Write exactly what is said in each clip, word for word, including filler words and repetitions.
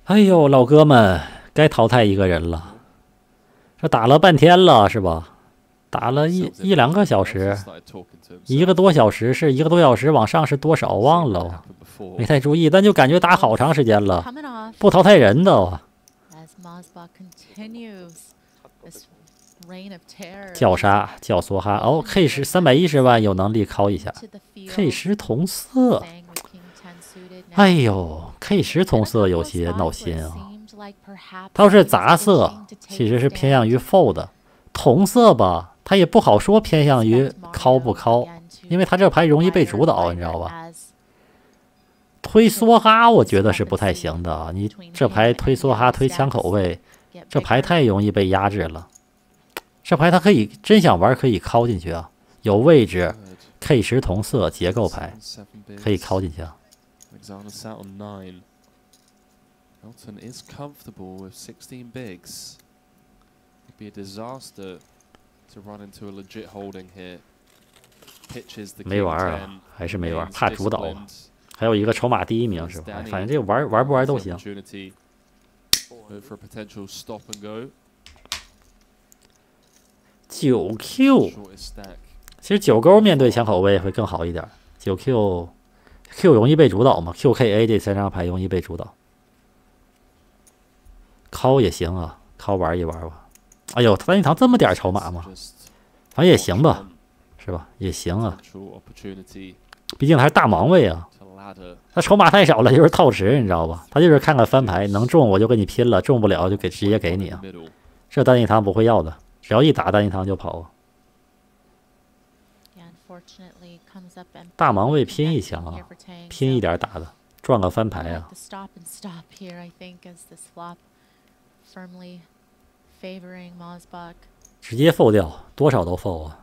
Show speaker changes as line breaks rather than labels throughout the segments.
哎呦，老哥们，该淘汰一个人了。这打了半天了，是吧？打了一一两个小时，一个多小时是一个多小时，往上是多少忘了，没太注意，但就感觉打好长时间了，不淘汰人的。叫啥？叫梭哈。哦 ，K 十三百一十万有能力考一下 ，K 十同色。哎呦 ，K 十同色有些闹心啊。它要是杂色，其实是偏向于 fold， 同色吧，它也不好说偏向于敲不敲，因为它这牌容易被主导，你知道吧？推梭哈，我觉得是不太行的。你这牌推梭哈推枪口位，这牌太容易被压制了。这牌它可以真想玩，可以敲进去啊，有位置 ，K 十同色结构牌可以敲进去啊。
Elton is comfortable with sixteen bigs. It'd be a disaster to run into a legit holding here. Pitches the
没玩啊，还是没玩，怕主导啊。还有一个筹码第一名是吧？反正这个玩玩不玩都行。九 Q， 其实九勾面对枪口位会更好一点。九 Q Q 容易被主导嘛 ？Q K A 这三张牌容易被主导。敲也行啊，敲玩一玩吧。哎呦，单一堂这么点筹码吗？反正也行吧，是吧？也行啊。毕竟还是大盲位啊，他筹码太少了，就是套池，你知道吧？他就是看看翻牌能中我就跟你拼了，中不了就给直接给你啊。这单一堂不会要的，只要一打单一堂就跑啊。大盲位拼一枪啊，拼一点打的，赚个翻牌啊。直接 fold 掉，多少都 fold 啊！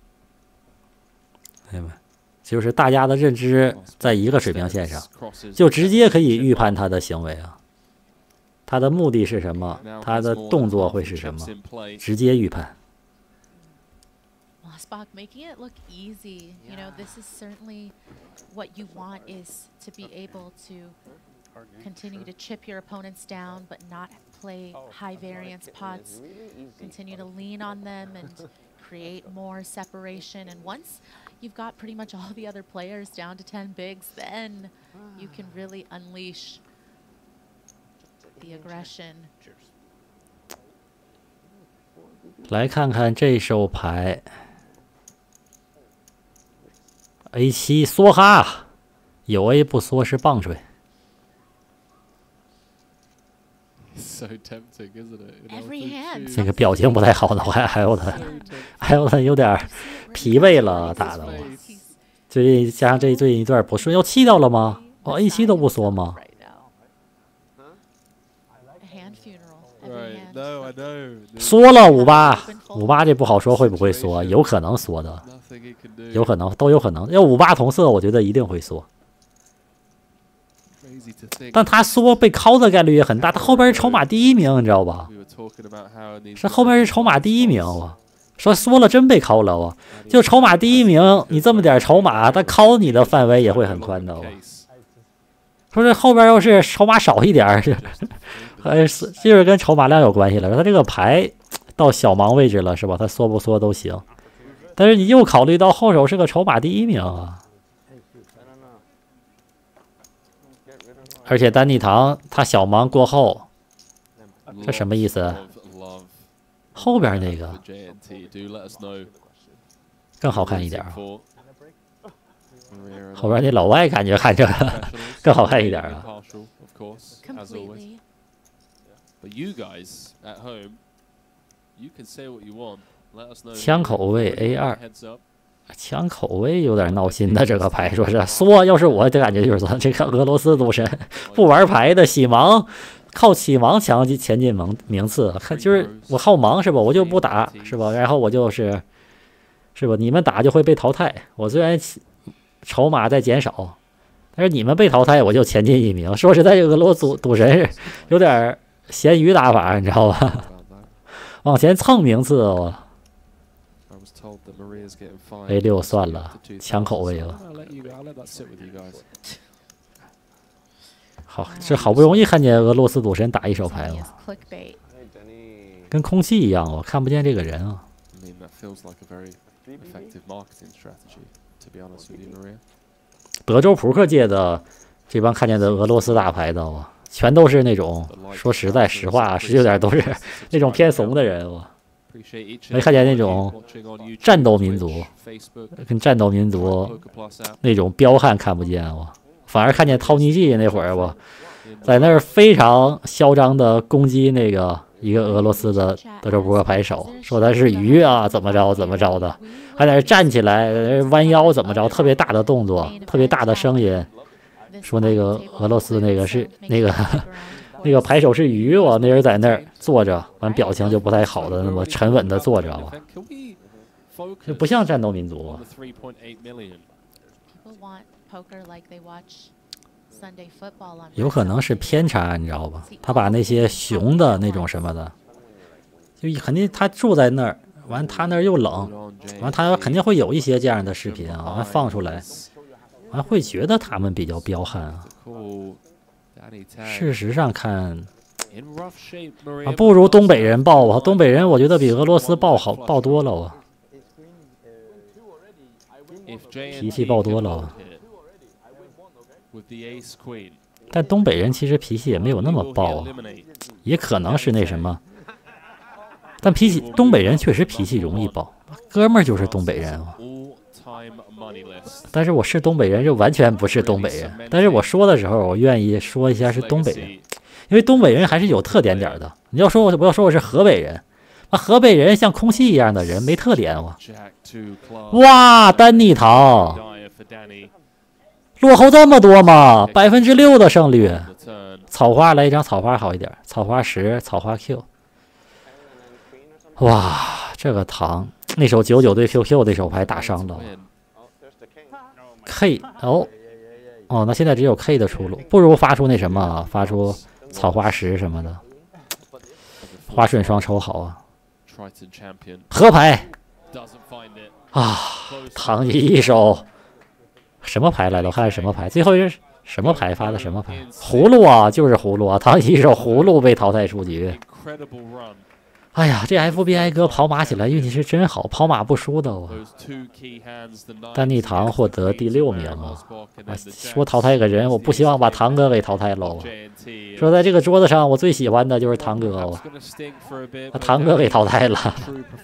明白没？就是大家的认知在一个水平线上，就直接可以预判他的行为啊。他的目的是什么？他的动作会是什么？直接预判。
Mossbach making it look easy. You know, this is certainly what you want is to be able to continue to chip your opponents down, but not play high variance pots. Continue to lean on them and create more separation. And once you've got pretty much all the other players down to ten bigs, then you can really unleash the aggression.
来看看这手牌 A 七梭哈，有 A 不梭是棒槌。这个表情不太好呢，我还还有他，还有他有点疲惫了，打的我。最近加上这最近一段不顺，要气掉了吗？哦 ，A 七都不梭吗？缩了五八，五八这不好说会不会缩，有可能缩的，有可能都有可能。要五八同色，我觉得一定会缩。但他缩被敲的概率也很大，他后边是筹码第一名，你知道吧？是后边是筹码第一名啊！说缩了真被敲了啊！就筹码第一名，你这么点筹码，他敲你的范围也会很宽的。说这后边要是筹码少一点，呃，就是跟筹码量有关系了。他这个牌到小盲位置了，是吧？他缩不缩都行。但是你又考虑到后手是个筹码第一名啊。而且丹尼堂他小盲过后，这什么意思？后边那个更好看一点啊！后边那老外感觉看着更好看一点啊！枪口位 A 二。枪口位有点闹心的这个牌，说是缩，要是我就感觉就是说这个俄罗斯赌神不玩牌的洗盲，靠起盲强前进名名次，看就是我好盲是吧？我就不打是吧？然后我就是是吧？你们打就会被淘汰。我虽然筹码在减少，但是你们被淘汰，我就前进一名。说实在，这个俄罗斯赌赌神有点咸鱼打法，你知道吧？往前蹭名次哦。A 六算了，枪口位了。 好，这好不容易看见俄罗斯赌神打一手牌了，跟空气一样，我看不见这个人啊。德州扑克界的这帮看见的俄罗斯打牌的，我全都是那种说实在实话，十有点都是那种偏怂的人，我没看见那种战斗民族，跟战斗民族那种彪悍看不见我。反而看见陶尼季那会儿，我在那儿非常嚣张的攻击那个一个俄罗斯的德州扑克牌手，说他是鱼啊，怎么着怎么着的，还在那站起来弯腰怎么着，特别大的动作，特别大的声音，说那个俄罗斯那个是那个那个牌手是鱼，我那人在那儿坐着，完表情就不太好的那么沉稳的坐着，就不像战斗民族。有可能是偏差，你知道吧？他把那些熊的那种什么的，就肯定他住在那儿，完他那儿又冷，完他肯定会有一些这样的视频啊，完放出来，完会觉得他们比较彪悍啊。事实上看，啊，不如东北人爆啊！东北人我觉得比俄罗斯爆好爆多了啊，脾气爆多了啊。但东北人其实脾气也没有那么暴啊，也可能是那什么。但脾气，东北人确实脾气容易暴，哥们儿就是东北人啊。但是我是东北人，就完全不是东北人。但是我说的时候，我愿意说一下是东北人，因为东北人还是有特点点的。你要说我不要说我是河北人，那河北人像空气一样的人，没特点啊。哇，丹尼唐。落后这么多吗？百分之六的胜率。草花来一张草花好一点，草花十，草花 Q。哇，这个糖那手九九对 Q Q 那手牌打伤了。K 哦哦，那现在只有 K 的出路，不如发出那什么，发出草花十什么的，花顺双抽好啊。合牌啊，糖一手。什么牌来了？我看是什么牌？最后是什么牌发的？什么牌？葫芦啊，就是葫芦啊！唐一手葫芦被淘汰出局。哎呀，这 F B I 哥跑马起来运气是真好，跑马不输的我。丹尼唐获得第六名啊！说淘汰个人，我不希望把唐哥给淘汰了。说在这个桌子上，我最喜欢的就是唐哥，把唐哥给淘汰了。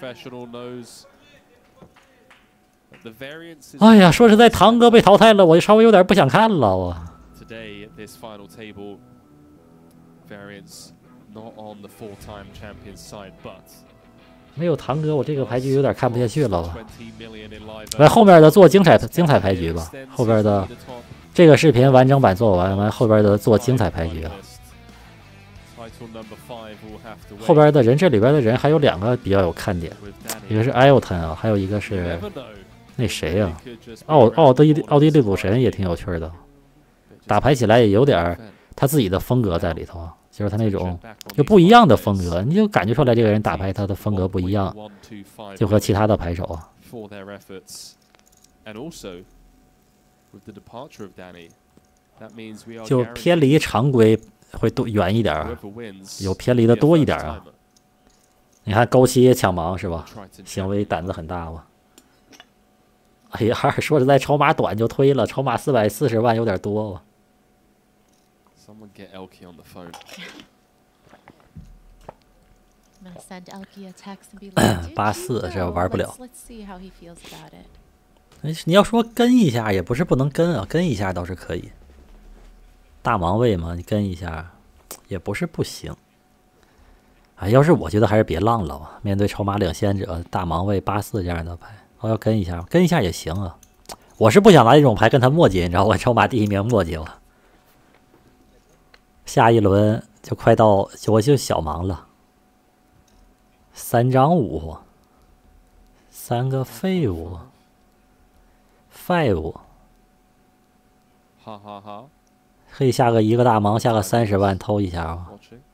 哎呀，说实在，唐哥被淘汰了，我就稍微有点不想看了。我没有唐哥，我这个牌局有点看不下去了。来后面的做精彩精彩牌局吧，后边的这个视频完整版做完，完后边的做精彩牌局啊。后边的人，这里边的人还有两个比较有看点，一个是艾尔顿啊，还有一个是。那谁呀、啊？奥奥地利奥地利赌神也挺有趣的，打牌起来也有点他自己的风格在里头，就是他那种就不一样的风格，你就感觉出来这个人打牌他的风格不一样，就和其他的牌手啊。就偏离常规会多远一点啊，有偏离的多一点啊。你看勾七抢盲是吧？行为胆子很大吧？哎呀，说实在，筹码短就推了，筹码四百四十万有点多吧。八四这玩不了。你要说跟一下也不是不能跟啊，跟一下倒是可以。大盲位嘛，你跟一下也不是不行。哎，要是我觉得还是别浪了吧。面对筹码领先者，大盲位八四这样的牌。我要跟一下，跟一下也行啊。我是不想拿这种牌跟他磨叽，你知道我筹码第一名磨叽我。下一轮就快到，我就小盲了。三张五，三个废物 ，five，
哈哈哈，
可以下个一个大盲，下个三十万偷一下啊。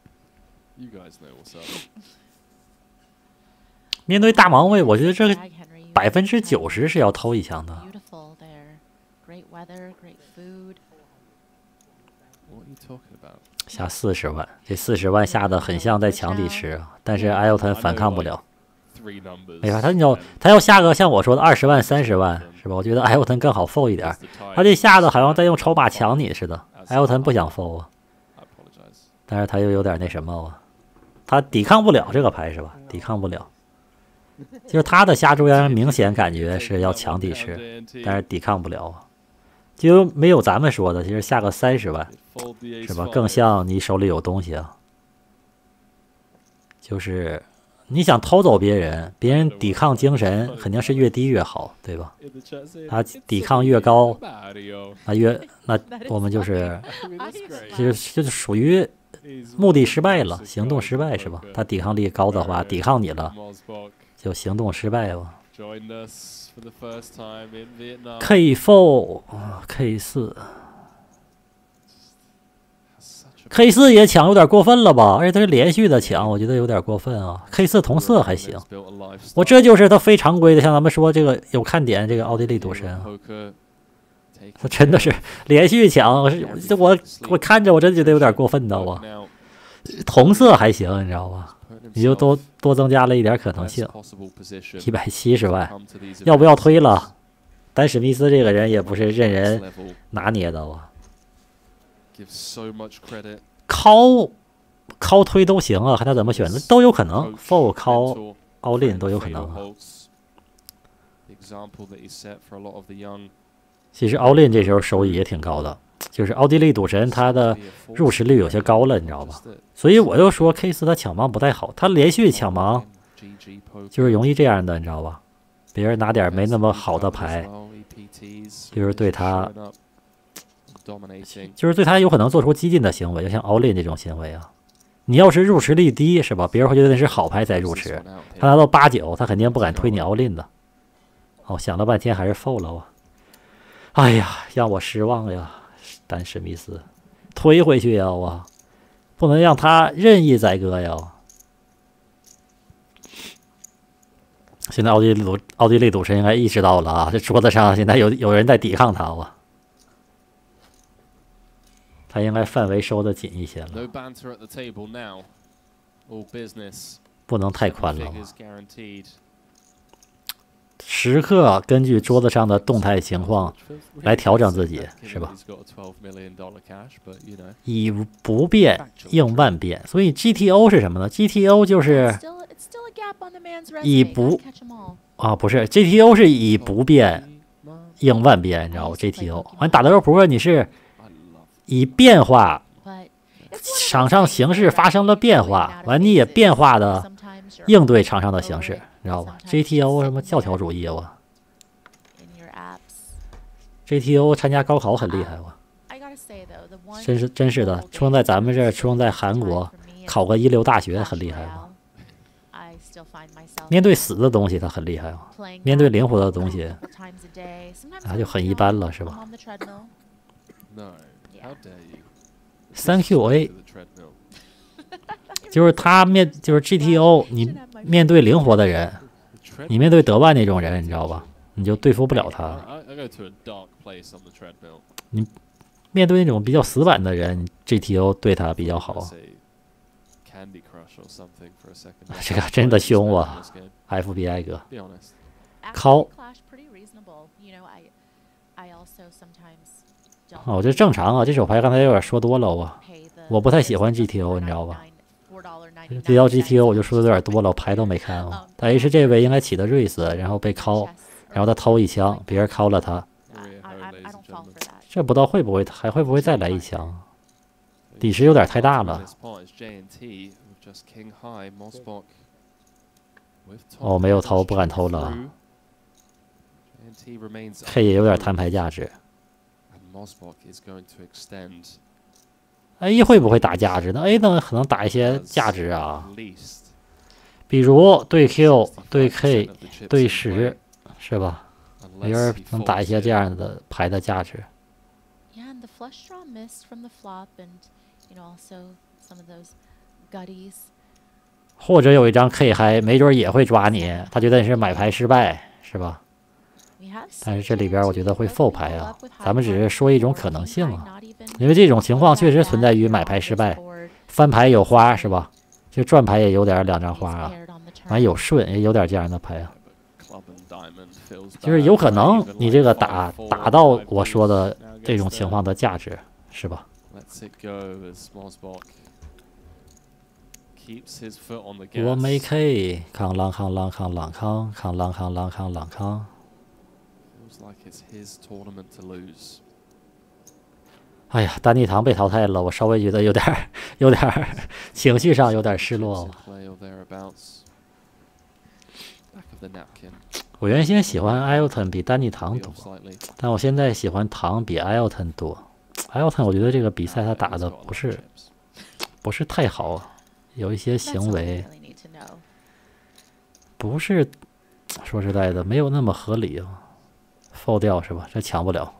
面对大盲位，我觉得这个。百分之九十是要偷一枪的。 下四十万，这四十万下的很像在抢底池，但是艾尤腾反抗不了。哎呀，他要他要下个像我说的二十万、三十万，是吧？我觉得艾尤腾更好 fold 一点。他这下的好像在用筹码抢你似的，艾尤腾不想 fold 啊，但是他又有点那什么啊，他抵抗不了这个牌是吧？抵抗不了。就是他的下注让人明显感觉是要抢底池，但是抵抗不了啊，就没有咱们说的，其实下个三十万，是吧？更像你手里有东西啊，就是你想偷走别人，别人抵抗精神肯定是越低越好，对吧？他抵抗越高，那越那我们就是就是就是属于目的失败了，行动失败是吧？他抵抗力高的话，抵抗你了。就行动失败了。K 四 K 四 K 四也抢有点过分了吧？而且他是连续的抢，我觉得有点过分啊。K 四同色还行，我这就是他非常规的，像咱们说这个有看点，这个奥地利赌神啊，他真的是连续抢，我我我看着我真觉得有点过分的我。同色还行，你知道吧？你就多多增加了一点可能性，一百七十万，要不要推了？丹史密斯这个人也不是任人拿捏的啊，靠靠推都行啊，看他怎么选择都有可能 ，fold 靠 all in 都有可能啊。其实 all in 这时候收益也挺高的。就是奥地利赌神，他的入池率有些高了，你知道吧？所以我又说 K 四他抢盲不太好，他连续抢盲就是容易这样的，你知道吧？别人拿点没那么好的牌，就是对他，就是对他有可能做出激进的行为，就像 all in 这种行为啊。你要是入池率低，是吧？别人会觉得那是好牌才入池，他拿到八九，他肯定不敢推你 all in 的。哦，想了半天还是 fold 了啊！哎呀，让我失望呀！丹史密斯推回去呀！我不能让他任意宰割呀！现在奥地利赌奥地利赌神应该意识到了啊，这桌子上现在有有人在抵抗他啊，他应该范围收的紧一些了，不能太宽了。时刻根据桌子上的动态情况来调整自己，是吧？以不变应万变，所以 G T O 是什么呢 ？G T O 就是以不啊，不是 G T O 是以不变应万变，你知道吗 ？G T O 完打德州扑克，你是以变化，场上形势发生了变化，完你也变化的应对场上的形势。知道吧 ？G T O 什么教条主义啊？ G T O 参加高考很厉害哇！真是真是的，出生在咱们这儿，出生在韩国，考个一流大学很厉害吗？面对死的东西他很厉害啊，面对灵活的东西他就很一般了，是吧 ？Thank you A， 就是他面就是 G T O， 你面对灵活的人，你面对德万那种人，你知道吧？你就对付不了他。你面对那种比较死板的人 ，G T O 对他比较好。这个真的凶啊 ，F B I 哥。靠。哦，这正常啊，这手牌刚才有点说多了啊，我不太喜欢 G T O， 你知道吧？这要 G T O 我就说的有点多了，我牌都没看啊。他 H 这位应该起的瑞斯，然后被敲，然后他偷一枪，别人敲了他。这不知道会不会还会不会再来一枪？底池有点太大了。哦，没有偷，不敢偷了。K 也有点摊牌价值。A 会不会打价值呢 ？A 呢可能打一些价值啊，比如对 Q、对 K、对十，是吧？没人能打一些这样的牌的价值。或者有一张 K 还没准也会抓你，他觉得你是买牌失败，是吧？ 但是这里边我觉得会 fold 牌啊，咱们只是说一种可能性啊，因为这种情况确实存在于买牌失败，翻牌有花是吧？这转牌也有点两张花啊，完有顺也有点这样的牌啊，就是有可能你这个打打到我说的这种情况的价值是吧？ 我没 K， 康啷康啷康啷康康啷康啷康啷康。哎呀，丹尼唐被淘汰了，我稍微觉得有点有点情绪上有点失落。我原先喜欢艾尔顿比丹尼唐多，但我现在喜欢唐比艾尔顿多。艾尔顿我觉得这个比赛他打的不是不是太好。 有一些行为不是说实在的，没有那么合理啊 ，fold 掉是吧？这抢不了。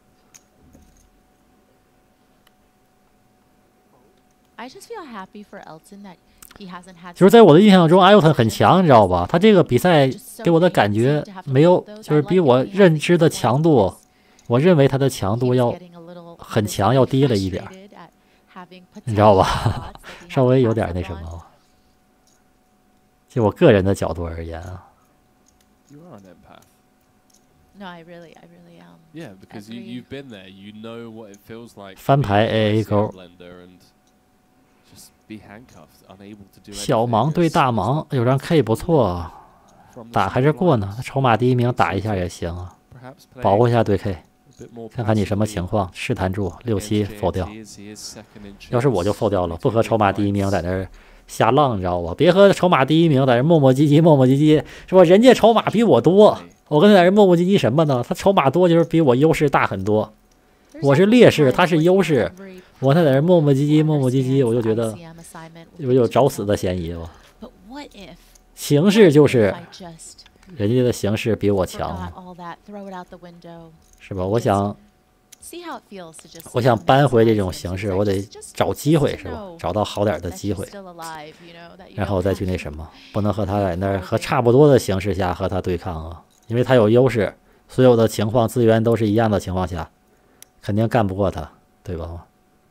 就是在我的印象中，艾尔顿很强，你知道吧？他这个比赛给我的感觉没有，就是比我认知的强度，我认为他的强度要很强，要低了一点。 你知道吧？稍微有点那什么，就我个人的角度而言啊。翻牌 A A 勾，小盲对大盲，有张 K 不错啊，打还是过呢。筹码第一名打一下也行啊，保护一下对 K。 看看你什么情况，试探住六七否掉。要是我就否掉了，不和筹码第一名在那儿瞎浪，你知道吧？别和筹码第一名在这磨磨唧唧、磨磨唧唧，是吧？人家筹码比我多，我跟他在这磨磨唧唧什么呢？他筹码多就是比我优势大很多，我是劣势，他是优势，我他在这磨磨唧唧、磨磨唧唧，我就觉得有有找死的嫌疑了。形势就是人家的形势比我强。 是吧？我想，我想扳回这种形式，我得找机会，是吧？找到好点的机会，然后再去那什么，不能和他在那儿和差不多的形势下和他对抗啊，因为他有优势，所有的情况资源都是一样的情况下，肯定干不过他，对吧？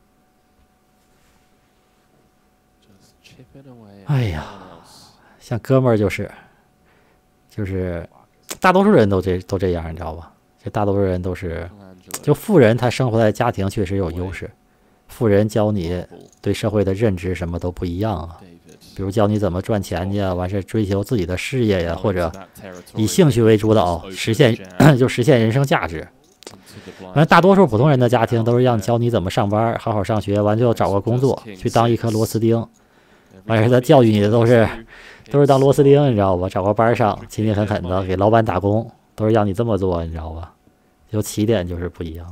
哎呀，像哥们儿就是，就是大多数人都这都这样，你知道吧？ 这大多数人都是，就富人他生活在家庭确实有优势，富人教你对社会的认知什么都不一样啊，比如教你怎么赚钱去啊，完事追求自己的事业呀，或者以兴趣为主导，实现就实现人生价值。完，大多数普通人的家庭都是让教你怎么上班，好好上学，完就找个工作去当一颗螺丝钉，完事他教育你的都是都是当螺丝钉，你知道吧？找个班上勤勤恳恳的给老板打工。 都是让你这么做，你知道吧？就起点就是不一样，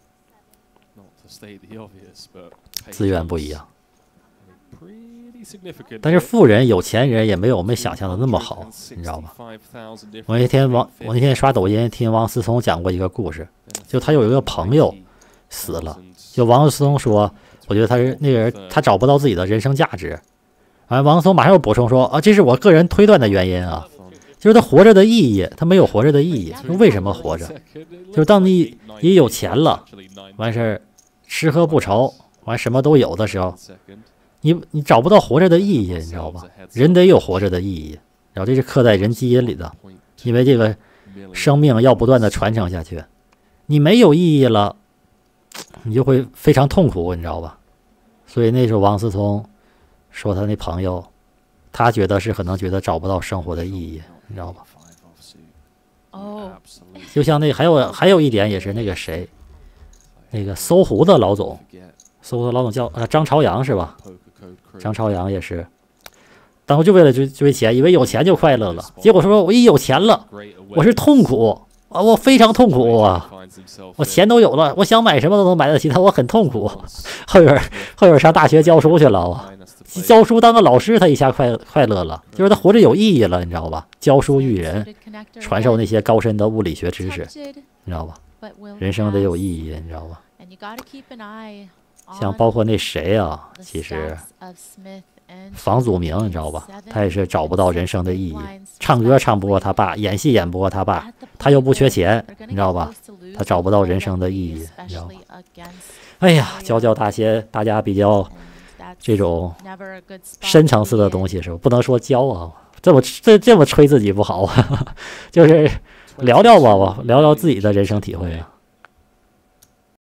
资源不一样。但是富人、有钱人也没有我们想象的那么好，你知道吧？我那天王，我那天刷抖音听王思聪讲过一个故事，就他有一个朋友死了，就王思聪说，我觉得他是那个人，他找不到自己的人生价值。完，王思聪马上又补充说，啊，这是我个人推断的原因啊。 就是他活着的意义，他没有活着的意义。为什么活着？就是当你也有钱了，完事儿吃喝不愁，完什么都有的时候，你你找不到活着的意义，你知道吧？人得有活着的意义，然后这是刻在人基因里的，因为这个生命要不断的传承下去。你没有意义了，你就会非常痛苦，你知道吧？所以那时候王思聪说他那朋友，他觉得是可能觉得找不到生活的意义。 你知道吧？哦，就像那还有还有一点也是那个谁，那个搜狐的老总，搜狐的老总叫呃张朝阳是吧？张朝阳也是，当初就为了追追钱，以为有钱就快乐了，结果说我一有钱了，我是痛苦啊，我非常痛苦啊，我钱都有了，我想买什么都能买得起，但我很痛苦。后边后边上大学教书去了啊。 教书当个老师，他一下快快乐了，就是他活着有意义了，你知道吧？教书育人，传授那些高深的物理学知识，你知道吧？人生得有意义，你知道吧？像包括那谁啊，其实房祖名，你知道吧？他也是找不到人生的意义，唱歌唱不过他爸，演戏演不过他爸，他又不缺钱，你知道吧？他找不到人生的意义，你知道吧？哎呀，教教大些大家比较这种深层次的东西是吧？不能说教啊，这么这这么吹自己不好啊，就是聊聊吧，聊聊自己的人生体会啊。